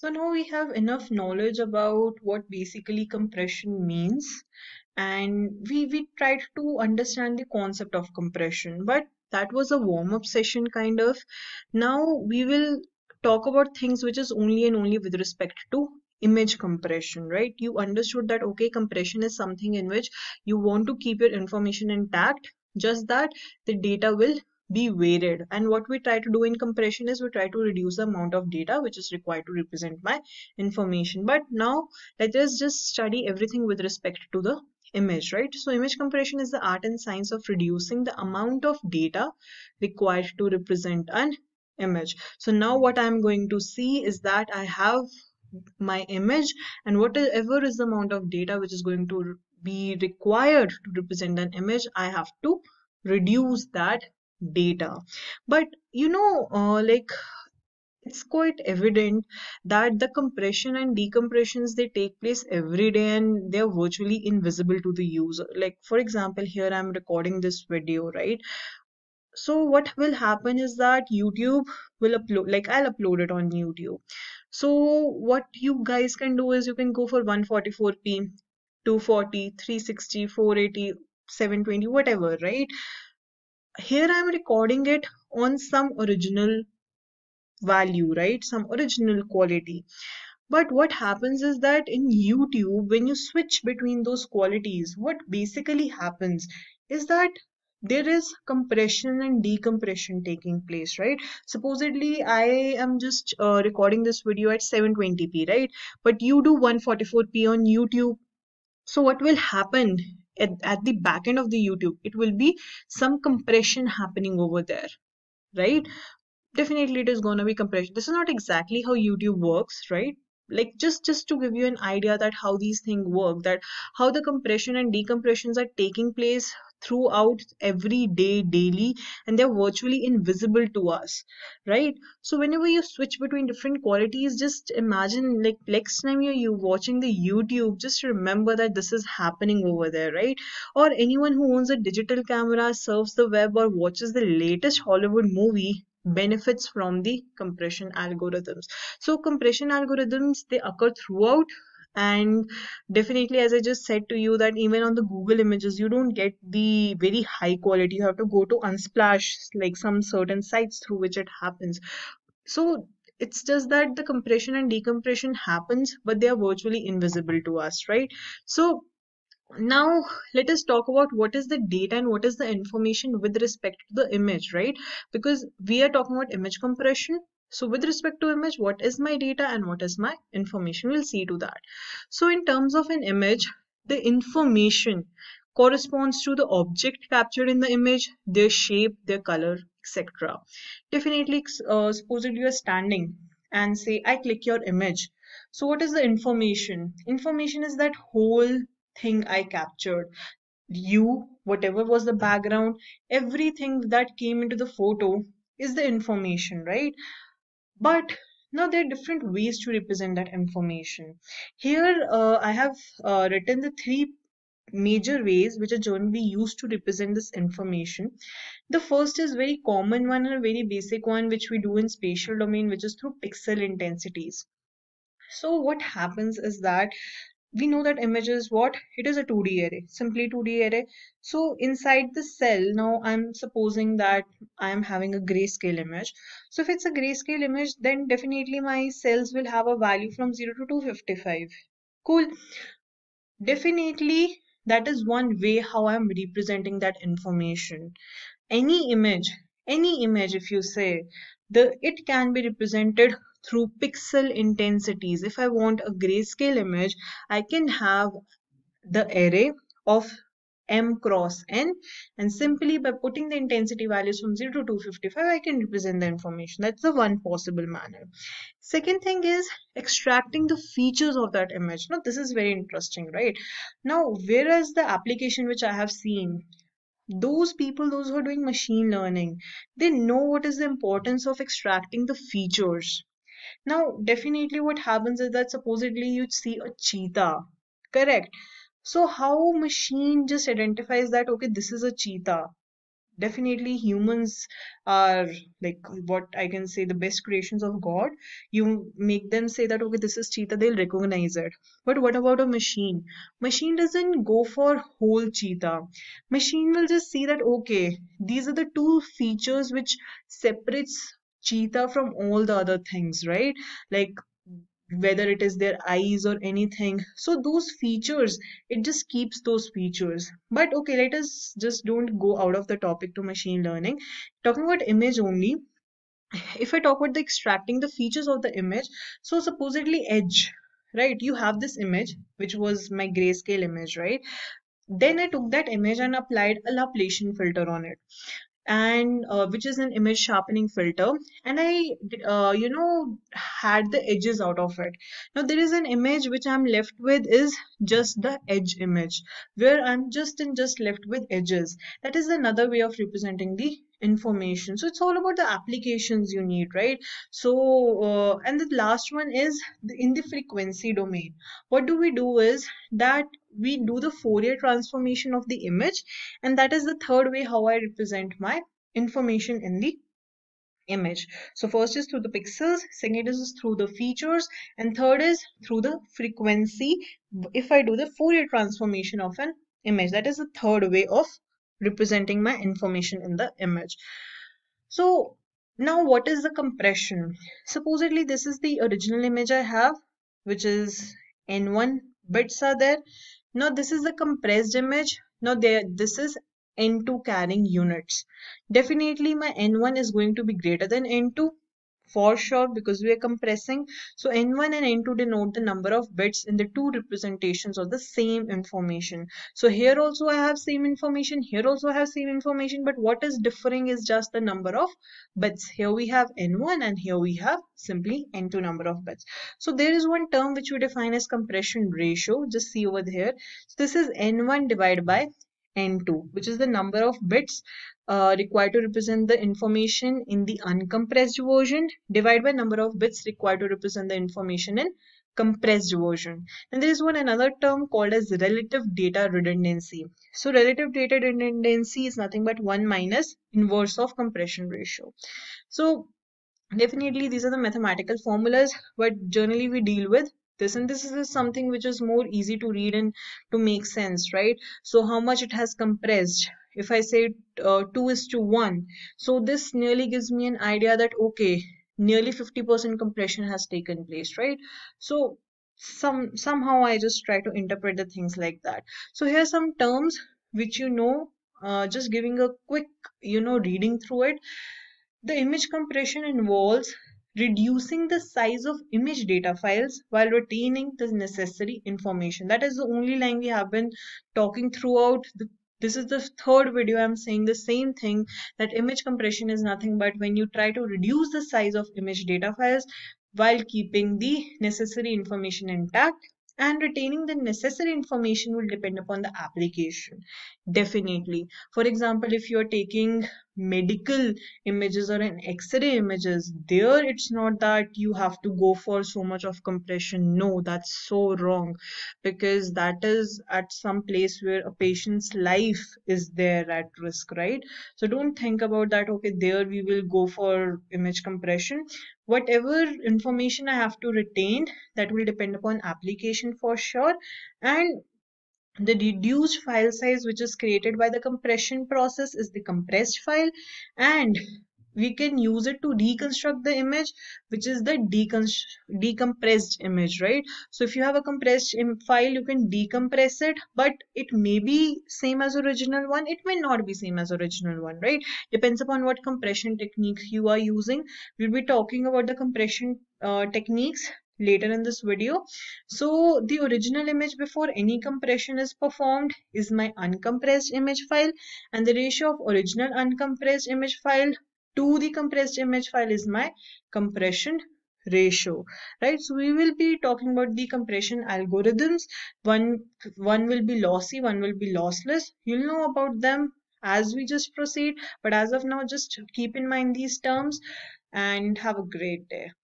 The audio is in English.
So now we have enough knowledge about what basically compression means, and we tried to understand the concept of compression, but that was a warm-up session kind of. Now we will talk about things which is only and only with respect to image compression, right? You understood that okay, compression is something in which you want to keep your information intact, just that the data will be weighted. And what we try to do in compression is we try to reduce the amount of data which is required to represent my information. But now let us just study everything with respect to the image, right? So image compression is the art and science of reducing the amount of data required to represent an image. So now what I'm going to see is that I have my image, and whatever is the amount of data which is going to be required to represent an image, I have to reduce that data. But like it's quite evident that the compression and decompressions they take place every day and they're virtually invisible to the user. Like for example, here I'm recording this video, right? So what will happen is that YouTube will upload, like I'll upload it on YouTube. So what you guys can do is you can go for 144p, 240, 360, 480, 720, whatever, right? Here I'm recording it on some original value, right? Some original quality. But what happens is that in YouTube, when you switch between those qualities, what basically happens is that there is compression and decompression taking place, right? Supposedly, I am just recording this video at 720p, right? But you do 144p on YouTube. So what will happen at the back end of the YouTube? It will be some compression happening over there, right? Definitely it is going to be compression. This is not exactly how YouTube works, right? Like just to give you an idea that how these things work, that how the compression and decompressions are taking place throughout every day daily, and they're virtually invisible to us, right? So whenever you switch between different qualities, just imagine like next time you watching the YouTube, just remember that this is happening over there, right? Or anyone who owns a digital camera, surfs the web, or watches the latest Hollywood movie benefits from the compression algorithms. So compression algorithms they occur throughout, and definitely as I just said to you that even on the Google images you don't get the very high quality. You have to go to Unsplash, like some certain sites through which it happens. So it's just that the compression and decompression happens, but they are virtually invisible to us, right? So now let us talk about what is the data and what is the information with respect to the image, right? Because we are talking about image compression. So with respect to image, what is my data and what is my information? We'll see to that. So in terms of an image, the information corresponds to the object captured in the image, their shape, their color, etc. Definitely, supposedly you are standing and say, I click your image. So what is the information? Information is that whole thing I captured. You, whatever was the background, everything that came into the photo is the information, right? But now there are different ways to represent that information. Here, I have written the three major ways which are generally used to represent this information. The first is very common one and a very basic one which we do in spatial domain, which is through pixel intensities. So what happens is that we know that image is what? It is a 2D array, simply 2D array. So inside the cell, now I'm supposing that I am having a grayscale image. So if it's a grayscale image, then definitely my cells will have a value from 0 to 255. Cool. Definitely that is one way how I'm representing that information. Any image if you say, it can be represented through pixel intensities. If I want a grayscale image, I can have the array of m cross n, and simply by putting the intensity values from 0 to 255 I can represent the information. That's the one possible manner. Second thing is extracting the features of that image. Now this is very interesting, right? Now whereas the application which I have seen, those people, those who are doing machine learning, they know what is the importance of extracting the features. Now definitely what happens is that supposedly you see a cheetah, correct? So how machine just identifies that okay, this is a cheetah? definitely humans are, like, what I can say, the best creations of God. You make them say that okay, this is cheetah, they'll recognize it. But what about a machine? Machine doesn't go for whole cheetah. Machine will just see that okay, these are the two features which separates cheetah from all the other things, right? Like whether it is their eyes or anything. So those features, it just keeps those features. But okay, let us just don't go out of the topic to machine learning. Talking about image only, if I talk about the extracting the features of the image, so supposedly edge, right? You have this image, which was my grayscale image, right? Then I took that image and applied a Laplacian filter on it, and which is an image sharpening filter, and I had the edges out of it. Now there is an image which I'm left with is just the edge image, where I'm just left with edges. That is another way of representing the information. So it's all about the applications you need, right? So and the last one is in the frequency domain. What do we do is that we do the Fourier transformation of the image, and that is the third way how I represent my information in the image. So first is through the pixels, second is through the features, and third is through the frequency. If I do the Fourier transformation of an image, that is the third way of representing my information in the image. So now what is the compression? Supposedly this is the original image I have, which is N1 bits are there. Now this is the compressed image. Now this is N2 carrying units. Definitely my N1 is going to be greater than N2 for sure, because we are compressing. So N1 and N2 denote the number of bits in the two representations of the same information. So here also I have same information, here also I have same information, but what is differing is just the number of bits. Here we have N1 and here we have simply N2 number of bits. So there is one term which we define as compression ratio. Just see over here. So this is N1 divided by N2, which is the number of bits required to represent the information in the uncompressed version, divided by number of bits required to represent the information in compressed version. And there is one another term called as relative data redundancy. So relative data redundancy is nothing but 1 minus inverse of compression ratio. So definitely these are the mathematical formulas, but generally we deal with this, and this is something which is more easy to read and to make sense, right? So how much it has compressed. If I say 2:1, so this nearly gives me an idea that okay, nearly 50% compression has taken place, right? So somehow I just try to interpret the things like that. So here are some terms which just giving a quick reading through it. The image compression involves reducing the size of image data files while retaining the necessary information. That is the only line we have been talking throughout. This is the third video I'm saying the same thing, that image compression is nothing but when you try to reduce the size of image data files while keeping the necessary information intact, and retaining the necessary information will depend upon the application. Definitely. For example, if you're taking medical images or an X-ray images, there it's not that you have to go for so much of compression. No, that's so wrong, because that is at some place where a patient's life is there at risk, right? So don't think about that, okay, there we will go for image compression. Whatever information I have to retain, that will depend upon application for sure. And the reduced file size which is created by the compression process is the compressed file, and we can use it to reconstruct the image, which is the decompressed image, right? So if you have a compressed file, you can decompress it, but it may be same as original one, it may not be same as original one, right? Depends upon what compression techniques you are using. We'll be talking about the compression techniques later in this video. So the original image before any compression is performed is my uncompressed image file, and the ratio of original uncompressed image file to the compressed image file is my compression ratio, right? So we will be talking about the compression algorithms. One will be lossy, one will be lossless. You'll know about them as we just proceed, but as of now, just keep in mind these terms and have a great day.